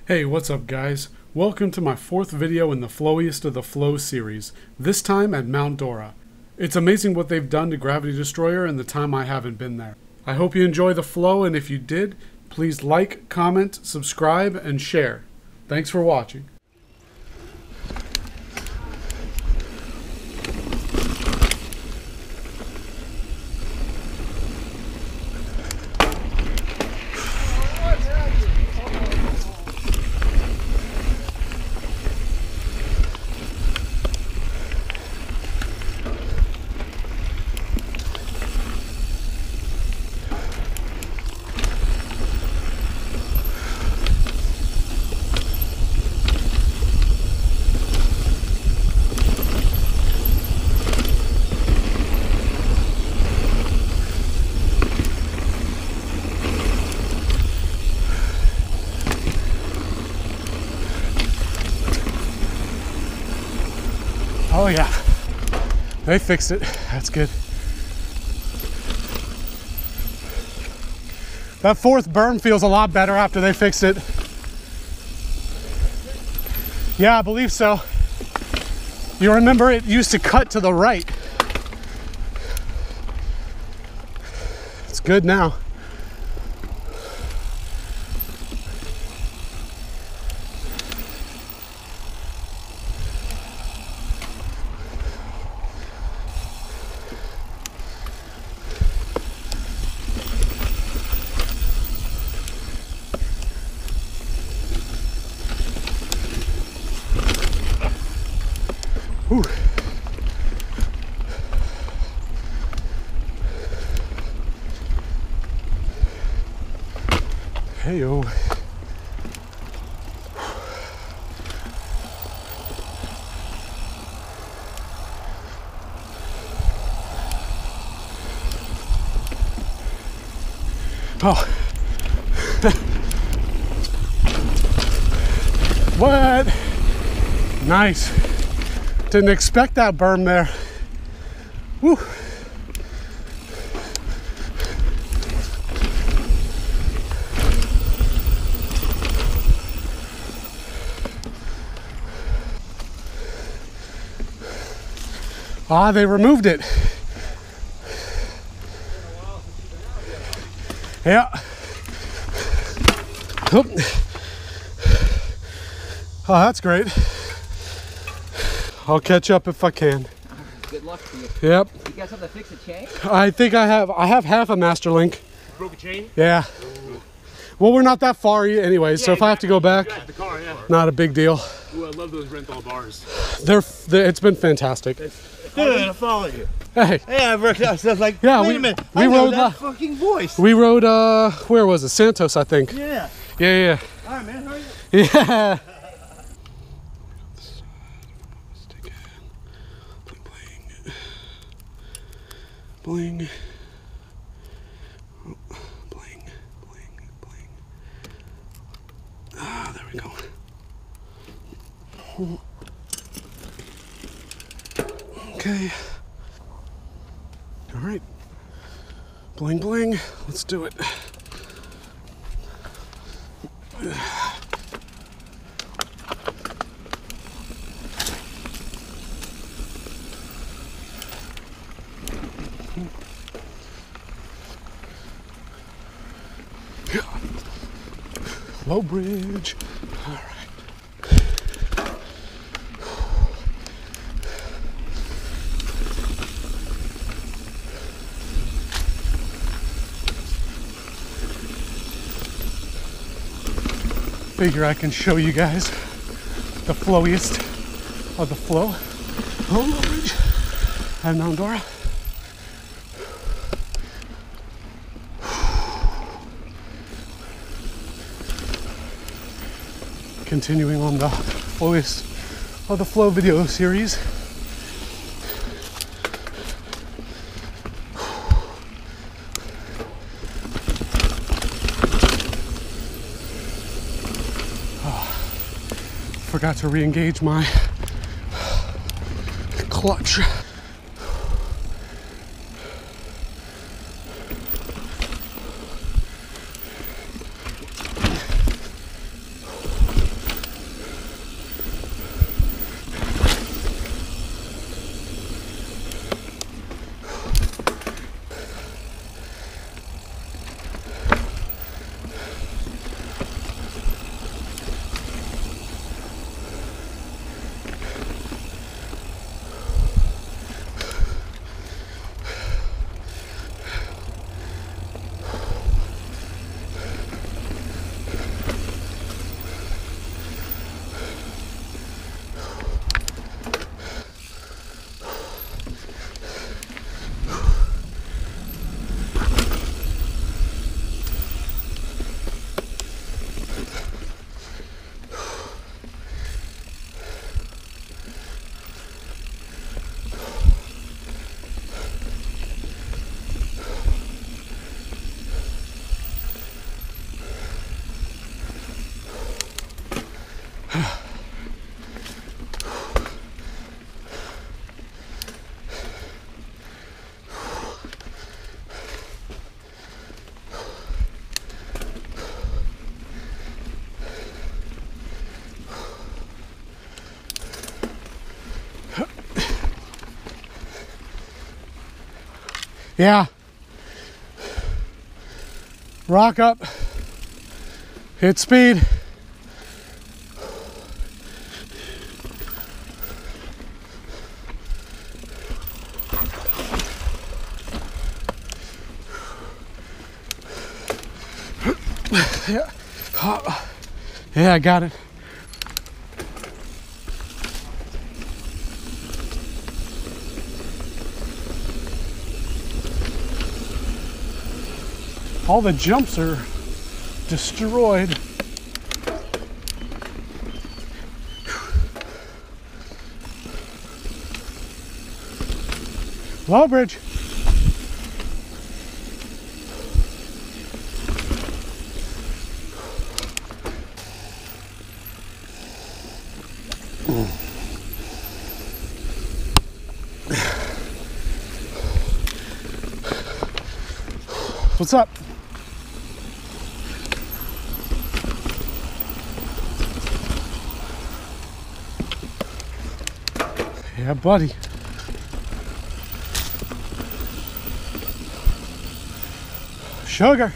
Hey, what's up guys? Welcome to my fourth video in the Flowiest of the Flow series, this time at Mount Dora. It's amazing what they've done to Gravity Destroyer in the time I haven't been there. I hope you enjoy the flow, and if you did, please like, comment, subscribe, and share. Thanks for watching. Oh yeah, they fixed it. That's good. That fourth berm feels a lot better after they fixed it. Yeah, I believe so. You remember it used to cut to the right. It's good now. Whew. Hey-o. Oh. What? Nice. Didn't expect that berm there. Woo. Ah, they removed it. Yeah. Oh, that's great. I'll catch up if I can. Good luck to you. Yep. You got something to fix the chain? I think I have half a master link. Broke a chain? Yeah. Ooh. Well, we're not that far anyway, so if I have to go back, the car, yeah. not a big deal. Ooh, I love those rental bars. It's been fantastic. Good, I follow you. Hey. Hey, I recognized. I was like, Yeah, wait a minute. we I know rode that fucking voice. We rode where was it? Santos, I think. Yeah. Yeah. All right, man. How are you? Yeah. Bling. Oh, bling, bling, bling. Ah, there we go. Okay. All right. Bling, bling. Let's do it. Low bridge. All right. Figure I can show you guys the flowiest of the flow. Low bridge at Mount Dora. Continuing on the flowiest of the flow video series. Forgot to re-engage my clutch. Yeah. Rock up. Hit speed. Yeah. Yeah, I got it. All the jumps are destroyed. Low bridge. What's up? Yeah, buddy. Sugar.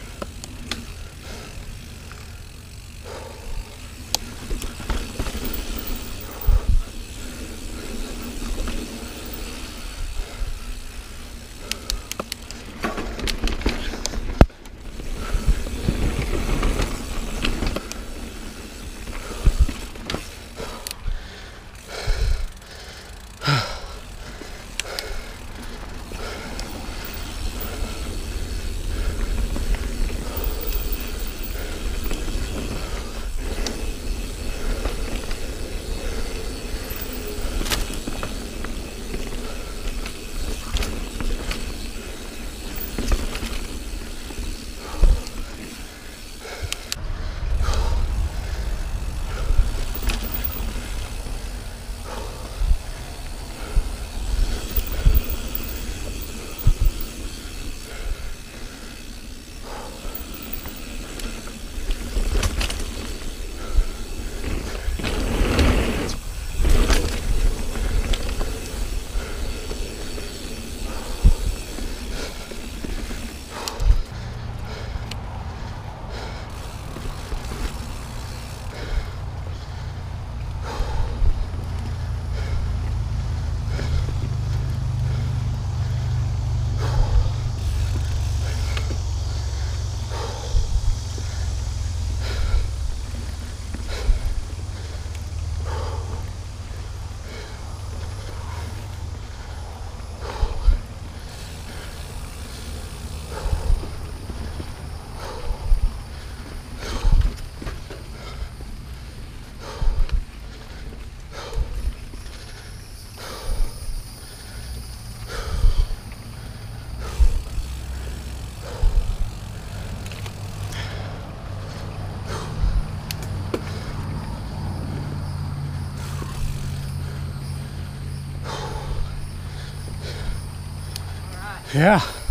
Yeah.